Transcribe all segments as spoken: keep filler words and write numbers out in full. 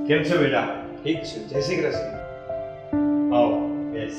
કેમ છો બેટા? ઠીક છે, જય શ્રી કૃષ્ણ. આવો બેસ.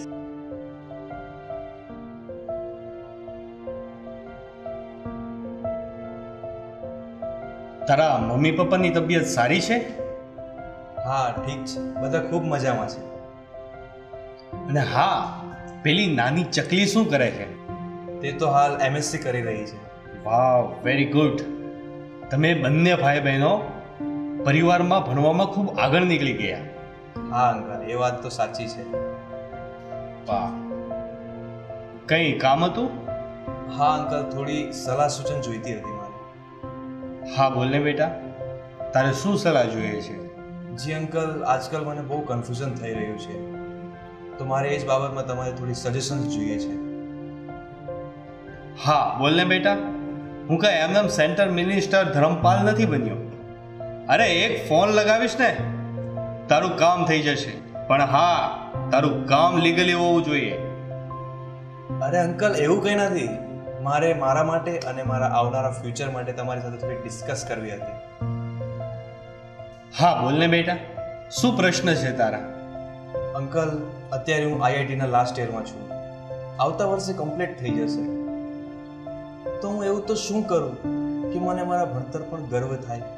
તારા મમ્મી પપ્પાની તબિયત સારી છે? હા ઠીક છે, બધા ખૂબ મજામાં છે. અને હા, પેલી નાની ચકલી શું કરે છે? તે તો હાલ એમએસસી કરી રહી છે. Wow, very good. તમે બંને ભાઈ બહેનો પરિવારમાં ભણવામાં ખૂબ આગળ નીકળી ગયા. હા અંકલ, એ વાત તો સાચી છે. વાહ. કંઈ કામ હતું? હા અંકલ, થોડી સલાહ સૂચન જોઈતી હતી મારે. હા બોલને બેટા, તારે શું સલાહ જોઈએ છે? જી અંકલ, આજકાલ મને બહુ કન્ફ્યુઝન થઈ રહ્યું છે, તો મારે એ જ બાબતમાં તમારે થોડી સજેશન્સ જોઈએ છે. હા બોલને બેટા, હું કઈ એમનેમ સેન્ટર મિનિસ્ટર ધર્મપાલ નથી બન્યો. અરે એક ફોન લગાવીશ ને તારું કામ થઈ જશે, પણ હા, તારું કામ લીગલી હોવું જોઈએ. અરે અંકલ, એવું કંઈ નથી. મારે મારા માટે અને મારા આવનારા ફ્યુચર માટે તમારી સાથે થોડી ડિસ્કસ કરવી હતી. હા બોલને બેટા, શું પ્રશ્ન છે તારા? અંકલ, અત્યારે હું આઈઆઈટીના લાસ્ટ યરમાં છું. આવતા વર્ષે કમ્પ્લીટ થઈ જશે. તો હું એવું તો શું કરું કે મને મારા ભણતર પર ગર્વ થાય?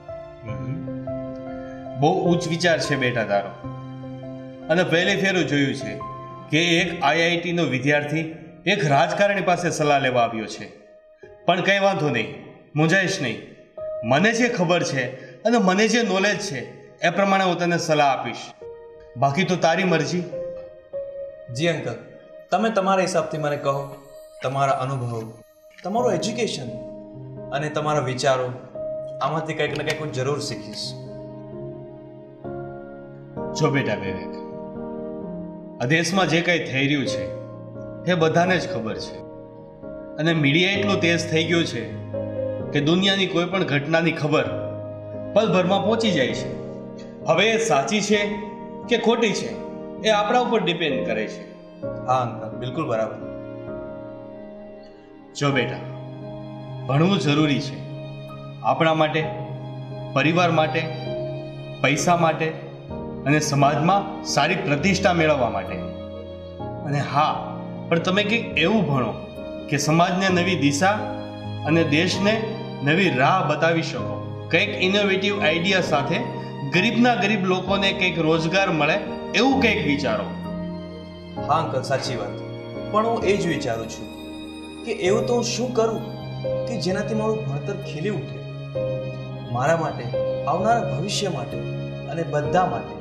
બહુ ઉચ્ચ વિચાર છે બેટા તારો. અને પહેલી ફેરું જોયું છે કે એક આઈઆઈટીનો વિદ્યાર્થી એક રાજકારણી પાસે સલાહ લેવા આવ્યો છે. પણ કંઈ વાંધો નહીં, મૂંઝાઈશ નહીં. મને જે ખબર છે અને મને જે નોલેજ છે એ પ્રમાણે હું તને સલાહ આપીશ. બાકી તો તારી મરજી. જી અંકલ, તમે તમારા હિસાબથી મને કહો. તમારા અનુભવો, તમારું એજ્યુકેશન અને તમારા વિચારો, આમાંથી કંઈક ને કંઈક હું જરૂર શીખીશ. જો બેટા વિવેક, આ દેશમાં જે કંઈ થઈ રહ્યું છે એ બધાને જ ખબર છે. અને મીડિયા એટલું તેજ થઈ ગયું છે કે દુનિયાની કોઈ પણ ઘટનાની ખબર પલભરમાં પહોંચી જાય છે. હવે એ સાચી છે કે ખોટી છે એ આપણા ઉપર ડિપેન્ડ કરે છે. હા અંકલ, બિલકુલ બરાબર. જો બેટા, ભણવું જરૂરી છે આપણા માટે, પરિવાર માટે, પૈસા માટે અને સમાજમાં સારી પ્રતિષ્ઠા મેળવવા માટે. અને હા, પણ તમે કંઈક એવું ભણો કે સમાજને નવી દિશા અને દેશને નવી રાહ બતાવી શકો. કંઈક ઇનોવેટિવ આઈડિયા સાથે ગરીબના ગરીબ લોકોને કંઈક રોજગાર મળે એવું કંઈક વિચારો. હા અંકલ, સાચી વાત. પણ હું એ જ વિચારું છું કે એવું તો હું શું કરું કે જેનાથી મારું ભણતર ખીલી ઉઠે, મારા માટે, આવનારા ભવિષ્ય માટે અને બધા માટે.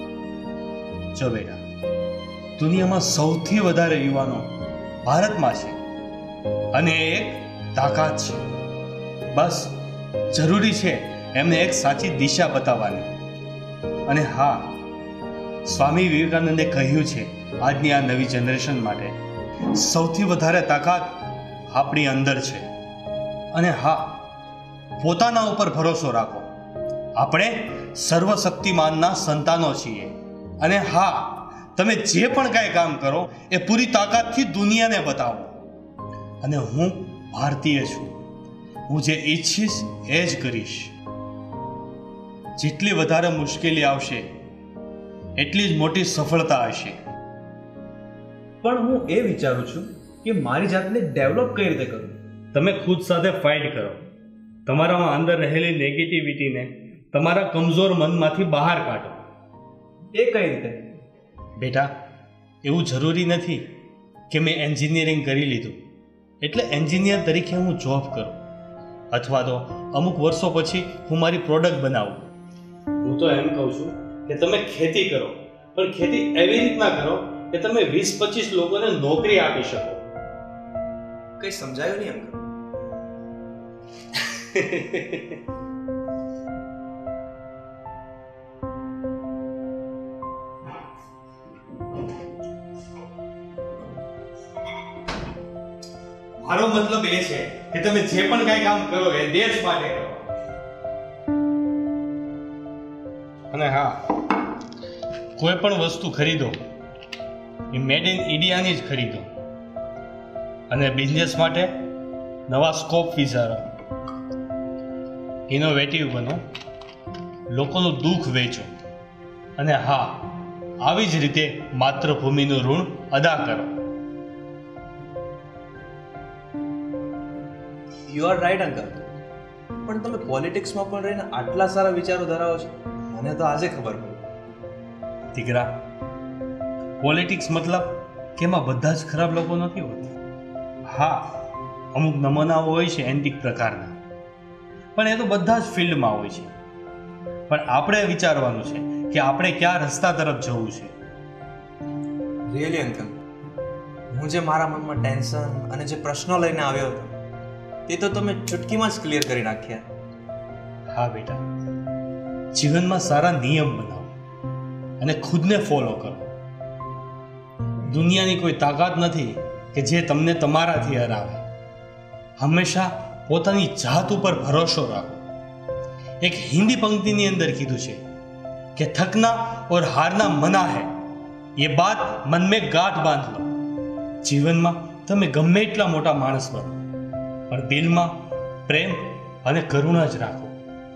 જો બેટા, દુનિયામાં સૌથી વધારે યુવાનો ભારતમાં છે અને એ એક તાકાત છે. બસ જરૂરી છે એમને એક સાચી દિશા બતાવવાની. અને હા, સ્વામી વિવેકાનંદે કહ્યું છે આજની આ નવી જનરેશન માટે સૌથી વધારે તાકાત આપણી અંદર છે. અને હા, પોતાના ઉપર ભરોસો રાખો. આપણે સર્વશક્તિમાનના સંતાનો છીએ. અને હા, તમે જે પણ કાંઈ કામ કરો એ પૂરી તાકાતથી દુનિયાને બતાવો. અને હું ભારતીય છું, હું જે ઈચ્છીશ એ જ કરીશ. જેટલી વધારે મુશ્કેલી આવશે એટલી જ મોટી સફળતા હશે. પણ હું એ વિચારું છું કે મારી જાતને ડેવલપ કઈ રીતે કરું? તમે ખુદ સાથે ફાઇટ કરો. તમારામાં અંદર રહેલી નેગેટિવિટીને તમારા કમજોર મનમાંથી બહાર કાઢો. એ કઈ રીતે? બેટા, એવું જરૂરી નથી કે મેં એન્જિનિયરિંગ કરી લીધું એટલે એન્જિનિયર તરીકે હું જોબ કરું અથવા તો અમુક વર્ષો પછી હું મારી પ્રોડક્ટ બનાવું. હું તો એમ કહું છું કે તમે ખેતી કરો, પણ ખેતી એવી રીતના કરો કે તમે વીસ પચીસ લોકોને નોકરી આપી શકો. કઈ સમજાયું નહીં અંકલ. મારો મતલબ એ છે કે તમે જે પણ કઈ કામ કરો એ દેશ માટે કરો. અને હા, કોઈ પણ વસ્તુ ખરીદો એ મેડ ઇન ઇન્ડિયાની જ ખરીદો. અને બિઝનેસ માટે નવા સ્કોપ વિચારો, ઇનોવેટિવ બનો, લોકોનું દુઃખ વેચો. અને હા, આવી જ રીતે માતૃભૂમિનું ઋણ અદા કરો. You are right uncle. પણ તમે પોલિટિક્સમાં પણ રહીને આટલા સારા વિચારો ધરાવો છો, મને તો આજે ખબર પડી. દીકરા, પોલિટિક્સ મતલબ કે એમાં બધા જ ખરાબ લોકો નથી હોતા. હા, અમુક નમૂનાઓ હોય છે એન્ટિક પ્રકારના, પણ એ તો બધા જ ફિલ્ડમાં હોય છે. પણ આપણે વિચારવાનું છે કે આપણે કયા રસ્તા તરફ જવું છે. રિયલી અંકલ, હું જે મારા મનમાં ટેન્શન અને જે પ્રશ્નો લઈને આવ્યો હતો તે તો તમે ચૂટકીમાં જ ક્લિયર કરી નાખ્યા. હા બેટા, જીવનમાં સારા નિયમ બનાવો અને ખુદને ફોલો કરો. દુનિયાની કોઈ તાકાત નથી કે જે તમને તમારાથી હરાવે. હંમેશા પોતાની જાત ઉપર ભરોસો રાખો. એક હિન્દી પંક્તિની અંદર કીધું છે કે થકના ઓર હારના મના હૈ, ये बात मन में ગાંઠ બાંધ લો. જીવનમાં તમે ગમે એટલા મોટા માણસ બનો, પણ દિલમાં પ્રેમ અને કરુણા જ રાખો.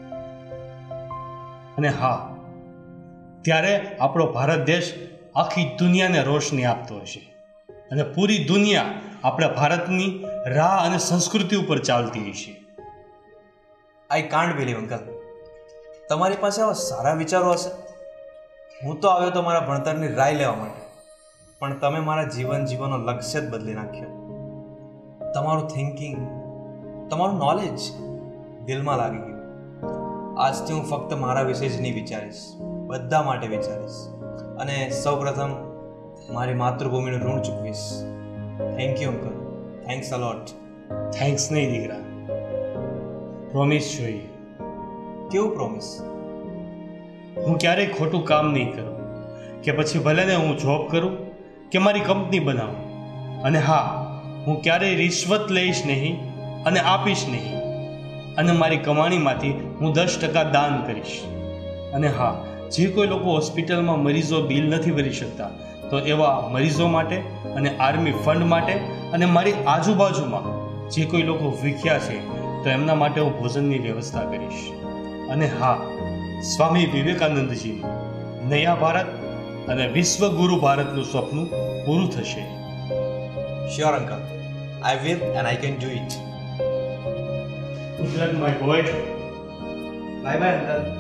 અને હા, ત્યારે આપણો ભારત દેશ આખી દુનિયાને રોશની આપતો હશે અને પૂરી દુનિયા આપણા ભારતની રાહ અને સંસ્કૃતિ ઉપર ચાલતી હશે. આઈ કાન્ટ બિલીવ અંકલ, તમારી પાસે આવા સારા વિચારો હશે. હું તો આવ્યો તો મારા ભણતરની રાય લેવા માટે, પણ તમે મારા જીવન જીવવાનો લક્ષ્ય જ બદલી નાખ્યો. તમારું થિંકિંગ, તમારું નોલેજ દિલમાં લાગી ગયું. આજથી હું ફક્ત મારા વિશે જ નહીં વિચારીશ, બધા માટે વિચારીશ. અને સૌપ્રથમ મારી માતૃભૂમિનું ઋણ ચૂકવીશ. Thank you uncle, thanks a lot. Thanks નહીં દીકરા, પ્રોમિસ જોઈએ. કેવું પ્રોમિસ? હું ક્યારેય ખોટું કામ નહીં કરું, કે પછી ભલે ને હું જોબ કરું કે મારી કંપની બનાવું. અને હા, હું ક્યારેય રિશ્વત લઈશ નહીં અને આપીશ નહીં. અને મારી કમાણીમાંથી હું દસ ટકા દાન કરીશ. અને હા, જે કોઈ લોકો હોસ્પિટલમાં મરીઝો બિલ નથી ભરી શકતા, તો એવા મરીઝો માટે અને આર્મી ફંડ માટે અને મારી આજુબાજુમાં જે કોઈ લોકો ભૂખ્યા છે તો એમના માટે હું ભોજનની વ્યવસ્થા કરીશ. અને હા, સ્વામી વિવેકાનંદજીનું નયા ભારત અને વિશ્વગુરુ ભારતનું સ્વપ્ન પૂરું થશે. Sure uncle, I will and I can do it. Good luck my boy. Bye bye uncle.